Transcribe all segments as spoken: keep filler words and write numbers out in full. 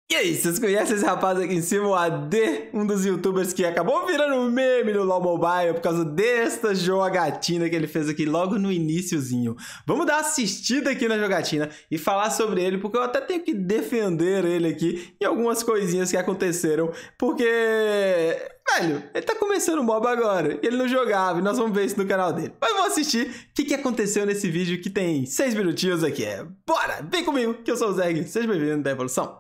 E aí, vocês conhecem esse rapaz aqui em cima, o A D? Um dos youtubers que acabou virando um meme no LoL Mobile por causa desta jogatina que ele fez aqui logo no iniciozinho. Vamos dar uma assistida aqui na jogatina e falar sobre ele, porque eu até tenho que defender ele aqui em algumas coisinhas que aconteceram, porque... velho, ele tá começando o MOBA agora, e ele não jogava, e nós vamos ver isso no canal dele. Mas vamos assistir o que, que aconteceu nesse vídeo que tem seis minutinhos aqui. É, bora, vem comigo, que eu sou o Zeg, seja bem-vindo da Evolução.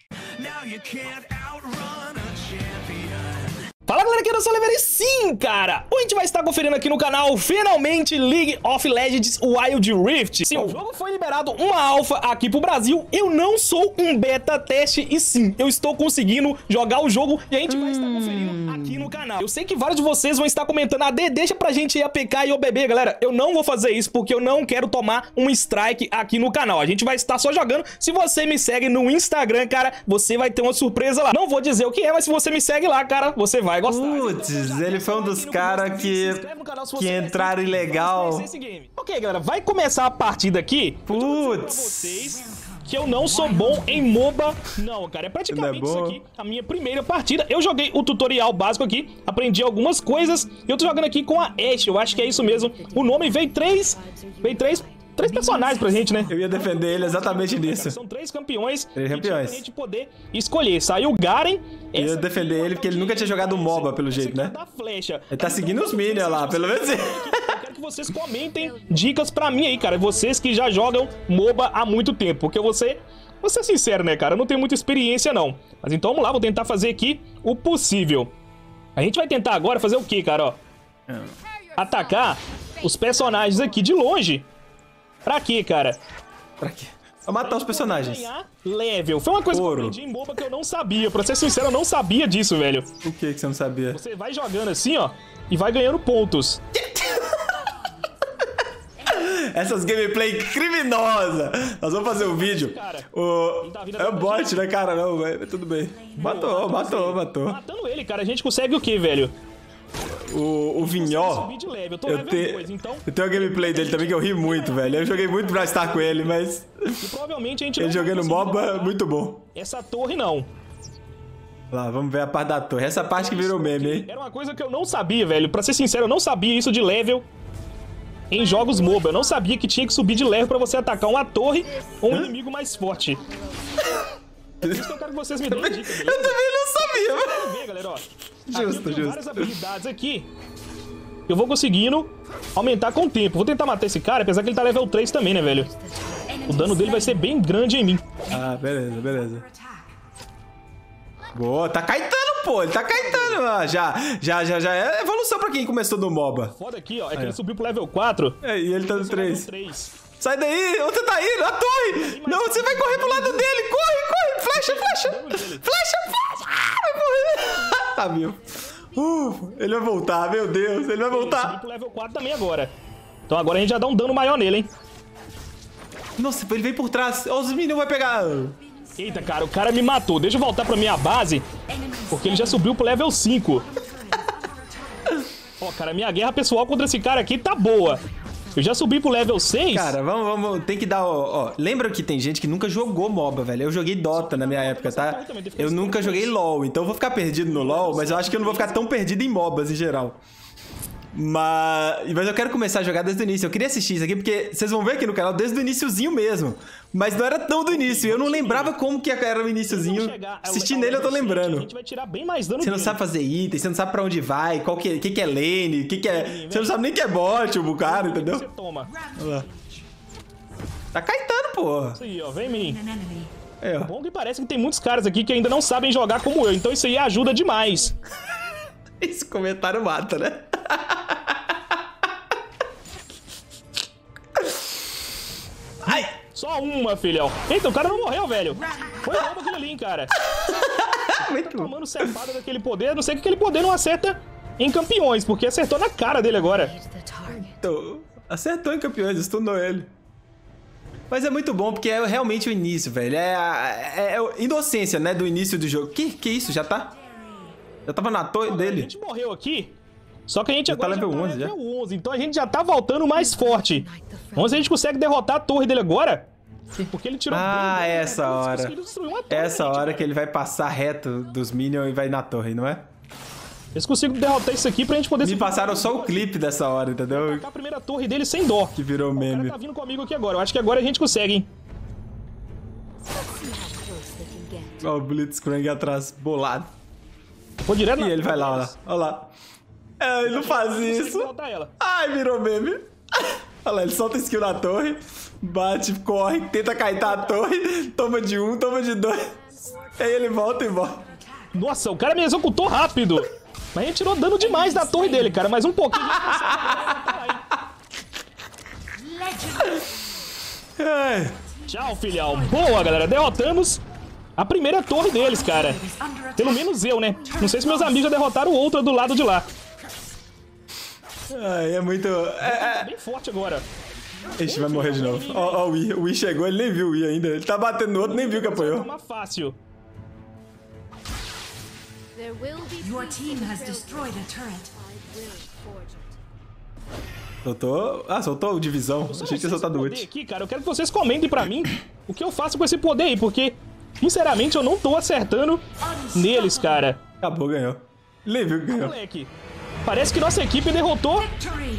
Fala galera, aqui eu sou o Oliveira e sim, cara, hoje a gente vai estar conferindo aqui no canal, finalmente, League of Legends Wild Rift. Sim, o jogo foi liberado uma alpha aqui pro Brasil, eu não sou um beta teste e sim, eu estou conseguindo jogar o jogo e a gente vai estar conferindo aqui no canal. Eu sei que vários de vocês vão estar comentando, A D, deixa pra gente ir A P K e o B B, galera, eu não vou fazer isso porque eu não quero tomar um strike aqui no canal, a gente vai estar só jogando. Se você me segue no Instagram, cara, você vai ter uma surpresa lá. Não vou dizer o que é, mas se você me segue lá, cara, você vai gostar. Putz, ele foi um dos caras que, que entraram ilegal. Ok, galera, vai começar a partida aqui. Putz. Que eu não sou bom em MOBA. Não, cara, é praticamente é isso aqui, a minha primeira partida. Eu joguei o tutorial básico aqui, aprendi algumas coisas. E eu tô jogando aqui com a Ashe, eu acho que é isso mesmo. O nome veio três... Veio três... Três personagens pra gente, né? Eu ia defender ele exatamente nisso. São três campeões. Três campeões. Pra gente poder escolher. Saiu o Garen. Eu ia defender ele porque ele nunca tinha jogado MOBA, pelo jeito, né? Ele tá seguindo os minions lá, pelo menos. Eu quero que vocês comentem dicas pra mim aí, cara. Vocês que já jogam MOBA há muito tempo. Porque você... Vou ser sincero, né, cara? Eu não tenho muita experiência, não. Mas então vamos lá, vou tentar fazer aqui o possível. A gente vai tentar agora fazer o quê, cara? Ó, atacar os personagens aqui de longe. Pra quê, cara? Pra quê? Pra matar os personagens. Ganhar level. Foi uma coisa Ouro. que eu aprendi em MOBA que eu não sabia. Pra ser sincero, eu não sabia disso, velho. O que que você não sabia? Você vai jogando assim, ó, e vai ganhando pontos. Essas gameplay criminosa. Nós vamos fazer um vídeo. O... É um bot, né, cara? Não, velho. Tudo bem. Matou, matou, matou. Matando ele, cara. A gente consegue o quê, velho? O, o Vinhó, eu, tô eu, te, dois, então... eu tenho a gameplay dele também que eu ri muito, velho. Eu joguei muito pra estar com ele, mas... E provavelmente a gente ele jogando MOBA, muito bom. Essa torre, não. Lá, vamos ver a parte da torre. Essa parte que virou meme, hein? Era uma coisa que eu não sabia, velho. Pra ser sincero, eu não sabia isso de level em jogos MOBA. Eu não sabia que tinha que subir de level pra você atacar uma torre ou um Hã? inimigo mais forte. É isso que eu quero que vocês me deem dica. Eu também não sabia. Vamos ver, galera, ó. Justo, aqui eu justo. várias habilidades aqui. Eu vou conseguindo aumentar com o tempo. Vou tentar matar esse cara, apesar que ele tá level três também, né, velho? O dano dele vai ser bem grande em mim. Ah, beleza, beleza. Boa, tá caetando, pô. Ele tá caetando. Ah, já, já, já, já é evolução pra quem começou no MOBA. Foda aqui, ó. É que Aí, ele subiu pro level quatro. É, e ele tá no três. Sai daí! Onde você tá indo? A torre! Não, você vai correr pro lado dele! Corre, corre! Flecha, flecha! Flecha, flecha! Ah, vai morrer! Tá, viu? Uh, ele vai voltar, meu Deus! Ele vai voltar! Ele pro level quatro também agora. Então agora a gente já dá um dano maior nele, hein? Nossa, ele veio por trás. Os minions vai pegar... Eita, cara, o cara me matou. Deixa eu voltar pra minha base, porque ele já subiu pro level cinco. Ó, cara, minha guerra pessoal contra esse cara aqui tá boa. Eu já subi pro level seis. Cara, vamos, vamos, tem que dar, ó, ó. Lembra que tem gente que nunca jogou MOBA, velho. Eu joguei Dota na minha época, tá? Eu nunca joguei LoL, então eu vou ficar perdido no LoL, mas eu acho que eu não vou ficar tão perdido em MOBAs em geral. Mas, mas eu quero começar a jogar desde o início. Eu queria assistir isso aqui, porque vocês vão ver aqui no canal desde o iniciozinho mesmo. Mas não era tão do início. Eu não lembrava como que era o iniciozinho. Assistir nele eu tô lembrando. A gente vai tirar bem mais dano. Você não sabe fazer itens, você não sabe pra onde vai, qual que, que, que é lane, que, que é... Você não sabe nem que é bot, o cara, entendeu? Você toma. Olha lá. Tá caetando, pô. Isso aí, ó. Vem, menino. É, ó. Bom que parece que tem muitos caras aqui que ainda não sabem jogar como eu. Então isso aí ajuda demais. Esse comentário mata, né? Ai! Só uma, filhão. Eita, o cara não morreu, velho. Foi roubo aquilo ali, hein, cara. Muito tá tomando cepada daquele poder. Não sei que aquele poder não acerta em campeões, porque acertou na cara dele agora. Então, acertou em campeões, stunou ele. Mas é muito bom, porque é realmente o início, velho. É a é, é inocência, né, do início do jogo. Que, que isso? Já tá? Já tava na torre dele. A gente morreu aqui. Só que a gente já agora tá level já tá onze, level já? onze, então a gente já tá voltando mais forte. Vamos ver se a gente consegue derrotar a torre dele agora. Porque ele tirou Ah, bem, essa né? hora. Ele destruiu uma torre, Essa gente, hora cara. que ele vai passar reto dos minions e vai na torre, não é? Eles conseguem derrotar isso aqui pra gente poder... Me passaram só o clipe dessa hora, entendeu? atacar a primeira torre dele sem dó. Que virou O meme. cara tá vindo comigo aqui agora. Eu acho que agora a gente consegue, hein? Ó, o Blitzcrank atrás, bolado. Vou direto E na ele vai lá, ó lá. Ó lá. É, ele não faz Consegui isso. derrotar ela. Ai, virou meme. Olha lá, ele solta skill na torre, bate, corre, tenta kaitar a torre, toma de um, toma de dois. Aí ele volta e volta. Nossa, o cara me executou rápido. Mas a gente tirou dano demais da torre dele, cara. Mais um pouquinho a gente consegue. Ai. Tchau, filhão. Boa, galera. Derrotamos a primeira torre deles, cara. Pelo menos eu, né? Não sei se meus amigos já derrotaram outra do lado de lá. Ai, é muito... É, é... Bem forte agora. Ixi, vai morrer de novo. Ó, ó, o Wii. O Wii chegou, ele nem viu o Wii ainda. Ele tá batendo no outro, nem viu que apanhou. Uma fácil. Your team has destroyed a turret. Soltou... Ah, soltou o divisão. Achei que tinha soltado o poder ult. aqui, cara, eu quero que vocês comentem pra mim o que eu faço com esse poder aí, porque, sinceramente, eu não tô acertando neles, cara. Acabou, ganhou. Ele nem viu que ganhou. Moleque, parece que nossa equipe derrotou... Victory!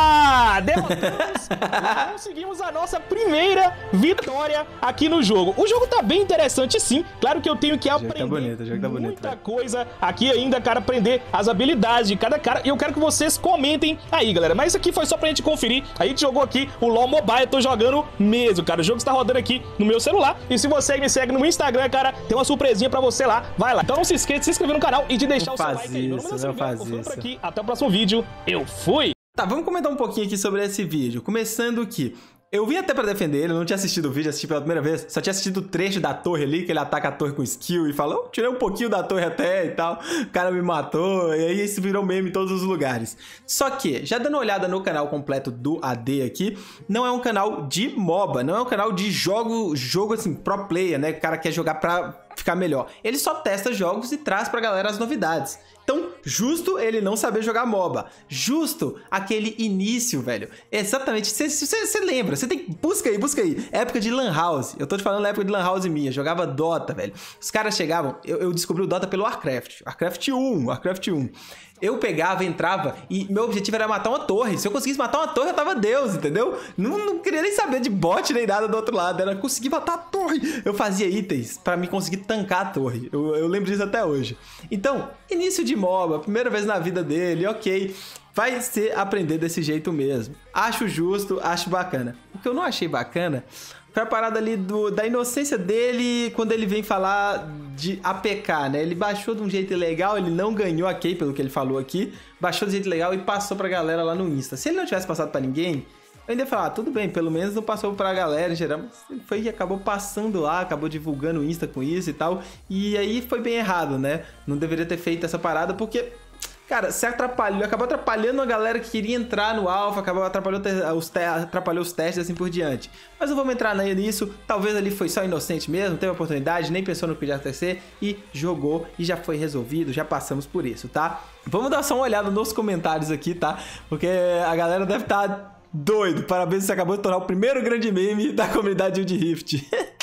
Ah, derrotamos e conseguimos a nossa primeira vitória aqui no jogo. O jogo tá bem interessante, sim. Claro que eu tenho que aprender tá bonito, o jogo tá bonito, muita velho. coisa aqui ainda, cara, aprender as habilidades de cada cara. E eu quero que vocês comentem aí, galera. Mas isso aqui foi só pra gente conferir. A gente jogou aqui o LoL Mobile, eu tô jogando mesmo, cara. O jogo está rodando aqui no meu celular. E se você me segue no Instagram, cara, tem uma surpresinha pra você lá. Vai lá. Então não se esqueça de se inscrever no canal e de deixar Não o seu faz like aí. Meu nome é isso, Silvio, não faz eu vou ficando por isso. aqui. Até o próximo vídeo. Eu fui! Tá, vamos comentar um pouquinho aqui sobre esse vídeo. Começando que eu vim até pra defender ele, eu não tinha assistido o vídeo, assisti pela primeira vez, só tinha assistido o trecho da torre ali, que ele ataca a torre com skill e fala, eu tirei um pouquinho da torre até e tal, o cara me matou, e aí isso virou meme em todos os lugares. Só que, já dando uma olhada no canal completo do A D aqui, não é um canal de MOBA, não é um canal de jogo, jogo assim, pro player, né, que o cara quer jogar pra ficar melhor. Ele só testa jogos e traz pra galera as novidades. Então, justo ele não saber jogar MOBA. Justo aquele início, velho. Exatamente. Você lembra, você tem... Busca aí, busca aí. Época de Lan House. Eu tô te falando da época de Lan House minha. Jogava Dota, velho. Os caras chegavam... Eu, eu descobri o Dota pelo Warcraft. Warcraft um. Warcraft um. Eu pegava, entrava e meu objetivo era matar uma torre. Se eu conseguisse matar uma torre, eu tava Deus, entendeu? Não, não queria nem saber de bot nem nada do outro lado. Era conseguir matar a torre. Eu fazia itens pra me conseguir tancar a torre. Eu, eu lembro disso até hoje. Então, início de MOBA, primeira vez na vida dele, ok. Vai ser aprender desse jeito mesmo. Acho justo, acho bacana. O que eu não achei bacana foi a parada ali do, da inocência dele quando ele vem falar de A P K, né? Ele baixou de um jeito legal, ele não ganhou a Key, pelo que ele falou aqui, baixou de um jeito legal e passou pra galera lá no Insta. Se ele não tivesse passado pra ninguém, eu ainda ia falar, ah, tudo bem, pelo menos não passou pra galera em geral, mas ele foi e acabou passando lá, acabou divulgando o Insta com isso e tal, e aí foi bem errado, né? Não deveria ter feito essa parada, porque... Cara, se atrapalhou, acabou atrapalhando a galera que queria entrar no Alpha, acabou atrapalhando os, te atrapalhou os testes assim por diante. Mas não vamos entrar nisso, talvez ali foi só inocente mesmo, teve oportunidade, nem pensou no que podia acontecer e jogou e já foi resolvido, já passamos por isso, tá? Vamos dar só uma olhada nos comentários aqui, tá? Porque a galera deve estar doido, parabéns, você acabou de tornar o primeiro grande meme da comunidade de Rift.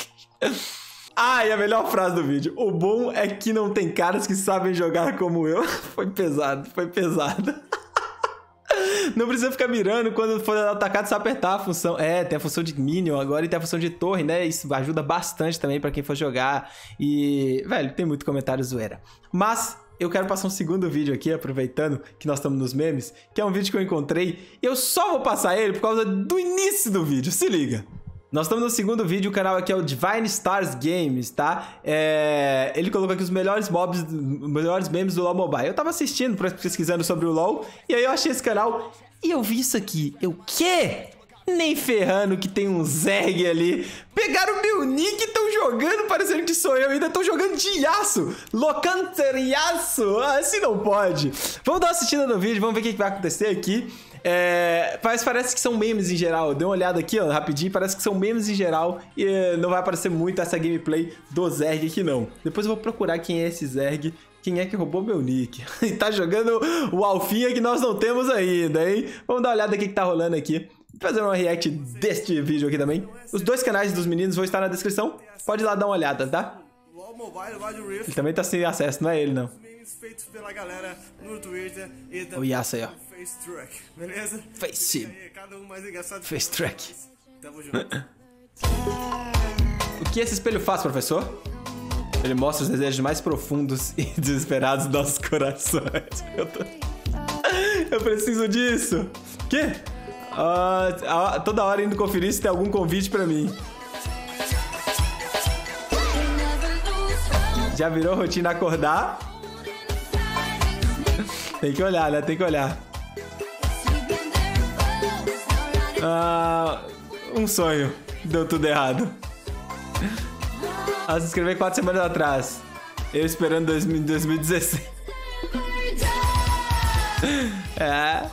Ah, e a melhor frase do vídeo. O bom é que não tem caras que sabem jogar como eu. Foi pesado, foi pesado. Não precisa ficar mirando quando for atacado, só apertar a função. É, tem a função de Minion agora e tem a função de torre, né? Isso ajuda bastante também pra quem for jogar. E, velho, tem muito comentário zoeira. Mas... eu quero passar um segundo vídeo aqui, aproveitando que nós estamos nos memes, que é um vídeo que eu encontrei e eu só vou passar ele por causa do início do vídeo, se liga. Nós estamos no segundo vídeo, o canal aqui é o Divine Stars Games, tá? É... ele colocou aqui os melhores mobs, os melhores memes do LoL Mobile. Eu tava assistindo, pesquisando sobre o LoL, e aí eu achei esse canal e eu vi isso aqui. Eu, quê? Nem ferrando que tem um Zerg ali. Pegaram o meu nick e estão jogando, parecendo que sou eu. Ainda estão jogando de Yasuo. Locanter Yasuo. Ah, assim não pode. Vamos dar uma assistida no vídeo, vamos ver o que vai acontecer aqui. É, mas parece que são memes em geral. Dê uma olhada aqui, ó, rapidinho. Parece que são memes em geral. E é, não vai aparecer muito essa gameplay do Zerg aqui, não. Depois eu vou procurar quem é esse Zerg. Quem é que roubou meu nick? E tá jogando o alfinha que nós não temos ainda, hein? Vamos dar uma olhada aqui que tá rolando aqui. fazer uma react deste vídeo aqui também. Os dois canais dos meninos vão estar na descrição. Pode ir lá dar uma olhada, tá? Ele também tá sem acesso, não é ele não. Feitos pela galera no Twitter e O Yasa aí, ó. Face Truck, beleza? Face. Cada um mais engraçado. Face Truck. Tamo junto. O que esse espelho faz, professor? Ele mostra os desejos mais profundos e desesperados dos nossos corações. Eu, tô... Eu preciso disso. Quê? Uh, toda hora indo conferir se tem algum convite pra mim. Já virou rotina acordar? Tem que olhar, né? Tem que olhar. Ah, um sonho. Deu tudo errado. Ela se inscreveu quatro semanas atrás. Eu esperando dois mil e dezesseis. É.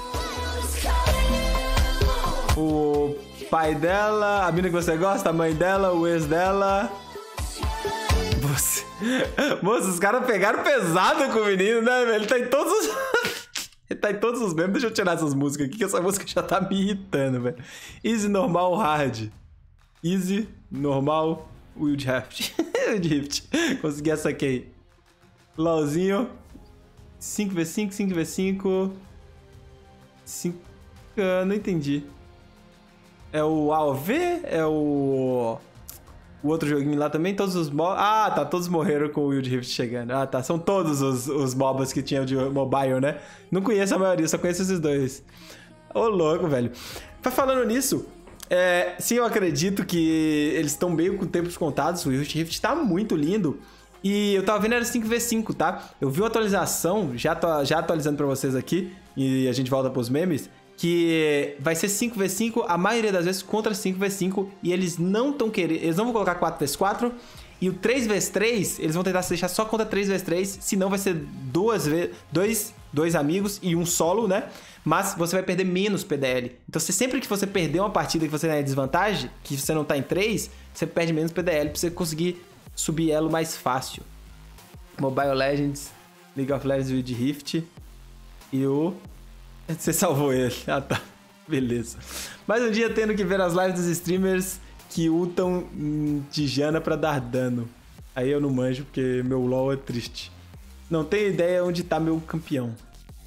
O pai dela, a mina que você gosta, a mãe dela, o ex dela. Você... Moça, os caras pegaram pesado com o menino, né, velho? Ele tá em todos os... Ele tá em todos os memes. Deixa eu tirar essas músicas aqui, que essa música já tá me irritando, velho. Easy, normal, hard. Easy, normal, Wild Rift. Wild Rift. Consegui essa aqui. LOLzinho. cinco vezes cinco, cinco vezes cinco. cinco... Uh, não entendi. É o A O V? É o... O outro joguinho lá também, todos os mobs... Ah, tá, todos morreram com o Wild Rift chegando. Ah, tá, são todos os, os mobs que tinham de mobile, né? Não conheço a maioria, só conheço esses dois. Ô, louco, velho. Mas falando nisso, é, sim, eu acredito que eles estão meio com tempos contados. O Wild Rift tá muito lindo. E eu tava vendo, era cinco vezes cinco, tá? Eu vi uma atualização, já, tô, já atualizando pra vocês aqui, e a gente volta pros memes, que vai ser cinco vezes cinco, a maioria das vezes contra cinco vezes cinco, e eles não estão querendo, eles não vão colocar quatro vezes quatro, e o três vezes três, eles vão tentar se deixar só contra três vezes três, senão vai ser duas vezes, dois, dois amigos e um solo, né? Mas você vai perder menos P D L. Então, se sempre que você perder uma partida que você tá em desvantagem, que você não tá em três, você perde menos P D L pra você conseguir subir elo mais fácil. Mobile Legends, League of Legends Wild Rift e o... Você salvou ele. Ah, tá. Beleza. Mais um dia tendo que ver as lives dos streamers que ultam Tijana pra dar dano. Aí eu não manjo porque meu LoL é triste. Não tenho ideia onde tá meu campeão.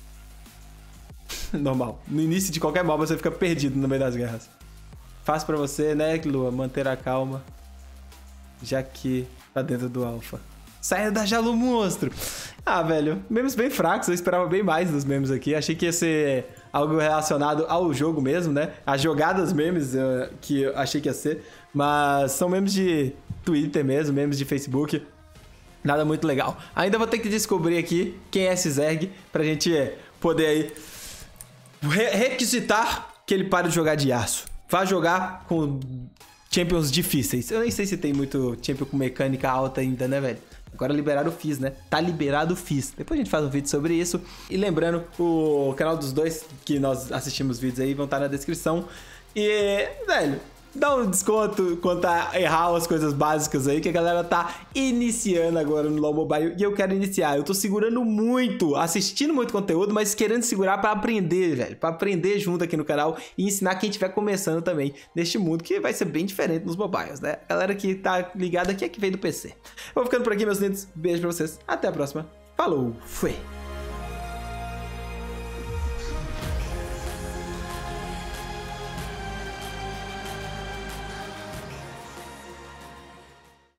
Normal. No início de qualquer mob você fica perdido no meio das guerras. Fácil pra você, né, Lua? Manter a calma. Já que tá dentro do alpha. Saia da Jalu Monstro. Ah, velho, memes bem fracos. Eu esperava bem mais dos memes aqui. Achei que ia ser algo relacionado ao jogo mesmo, né? As jogadas memes uh, que eu achei que ia ser. Mas são memes de Twitter mesmo, memes de Facebook. Nada muito legal. Ainda vou ter que descobrir aqui quem é esse Zerg pra gente poder aí re requisitar que ele pare de jogar de aço. Vá jogar com champions difíceis. Eu nem sei se tem muito champion com mecânica alta ainda, né, velho? Agora liberaram o Fizz, né? Tá liberado o Fizz. Depois a gente faz um vídeo sobre isso. E lembrando, o canal dos dois que nós assistimos vídeos aí vão estar na descrição. E, velho, dá um desconto quanto a errar as coisas básicas aí, que a galera tá iniciando agora no LoL Mobile. E eu quero iniciar. Eu tô segurando muito, assistindo muito conteúdo, mas querendo segurar pra aprender, velho. Pra aprender junto aqui no canal e ensinar quem estiver começando também neste mundo, que vai ser bem diferente nos mobiles, né? A galera que tá ligada aqui é que veio do P C. Eu vou ficando por aqui, meus lindos. Beijo pra vocês. Até a próxima. Falou. Fui.